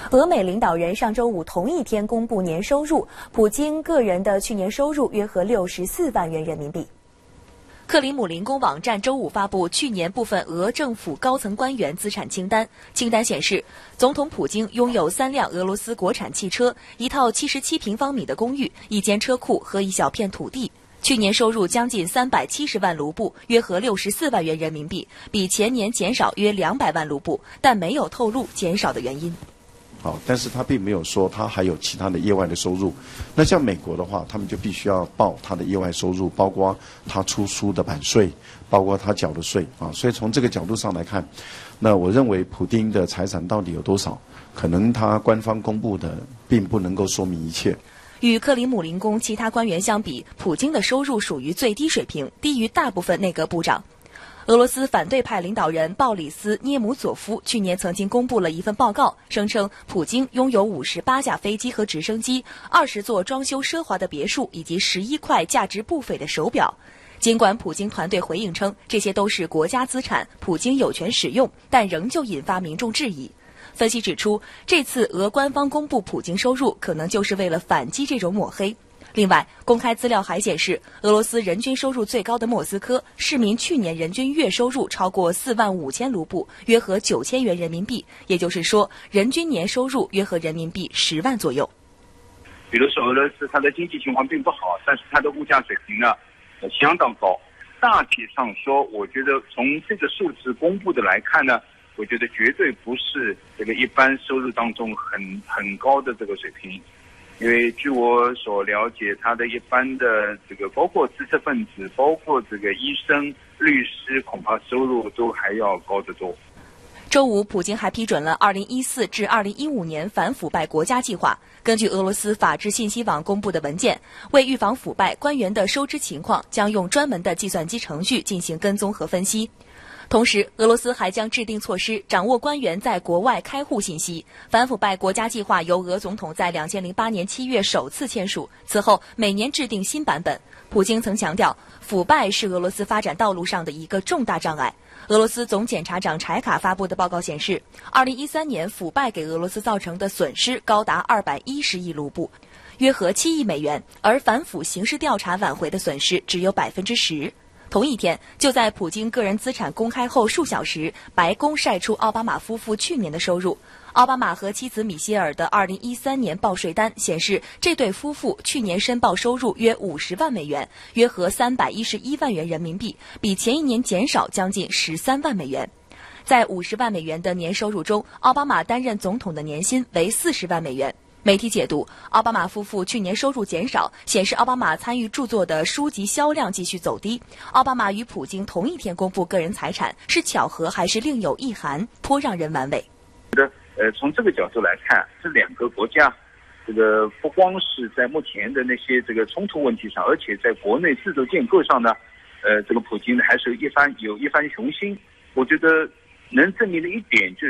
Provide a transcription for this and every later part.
俄美领导人上周五同一天公布年收入，普京个人的去年收入约合64万元人民币。克里姆林宫网站周五发布去年部分俄政府高层官员资产清单，清单显示，总统普京拥有3辆俄罗斯国产汽车、一套77平方米的公寓、一间车库和一小片土地。去年收入将近370万卢布，约合64万元人民币，比前年减少约200万卢布，但没有透露减少的原因。 好，但是他并没有说他还有其他的业外的收入。那像美国的话，他们就必须要报他的业外收入，包括他出书的版税，包括他缴的税啊。所以从这个角度上来看，那我认为普丁的财产到底有多少，可能他官方公布的并不能够说明一切。 与克里姆林宫其他官员相比，普京的收入属于最低水平，低于大部分内阁部长。俄罗斯反对派领导人鲍里斯·涅姆佐夫去年曾经公布了一份报告，声称普京拥有58架飞机和直升机、20座装修奢华的别墅以及11块价值不菲的手表。尽管普京团队回应称这些都是国家资产，普京有权使用，但仍旧引发民众质疑。分析指出，这次俄官方公布普京收入，可能就是为了反击这种抹黑。另外，公开资料还显示，俄罗斯人均收入最高的莫斯科市民去年人均月收入超过4万5千卢布，约合9000元人民币，也就是说，人均年收入约合人民币10万左右。 比如说，俄罗斯它的经济情况并不好，但是它的物价水平呢，相当高。大体上说，我觉得从这个数字公布的来看呢，我觉得绝对不是这个一般收入当中很高的这个水平。因为据我所了解，他的一般的这个包括知识分子，包括这个医生、律师，恐怕收入都还要高得多。 周五，普京还批准了2014至2015年反腐败国家计划。根据俄罗斯法治信息网公布的文件，为预防腐败，官员的收支情况将用专门的计算机程序进行跟踪和分析。同时，俄罗斯还将制定措施，掌握官员在国外开户信息。反腐败国家计划由俄总统在2008年7月首次签署，此后每年制定新版本。普京曾强调，腐败是俄罗斯发展道路上的一个重大障碍。俄罗斯总检察长柴卡发布的报告显示，2013年腐败给俄罗斯造成的损失高达210亿卢布，约合7亿美元，而反腐刑事调查挽回的损失只有10%。同一天，就在普京个人资产公开后数小时，白宫晒出奥巴马夫妇去年的收入。奥巴马和妻子米歇尔的2013年报税单显示，这对夫妇去年申报收入约50万美元，约合311万元人民币，比前一年减少将近13万美元。在50万美元的年收入中，奥巴马担任总统的年薪为40万美元。媒体解读，奥巴马夫妇去年收入减少，显示奥巴马参与著作的书籍销量继续走低。奥巴马与普京同一天公布个人财产，是巧合还是另有意涵，颇让人玩味。 从这个角度来看，这两个国家，这个不光是在目前的那些这个冲突问题上，而且在国内制度建构上呢，这个普京呢还是有一番雄心。我觉得能证明的一点就是，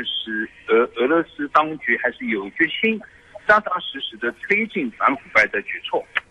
俄罗斯当局还是有决心扎扎实实的推进反腐败的举措。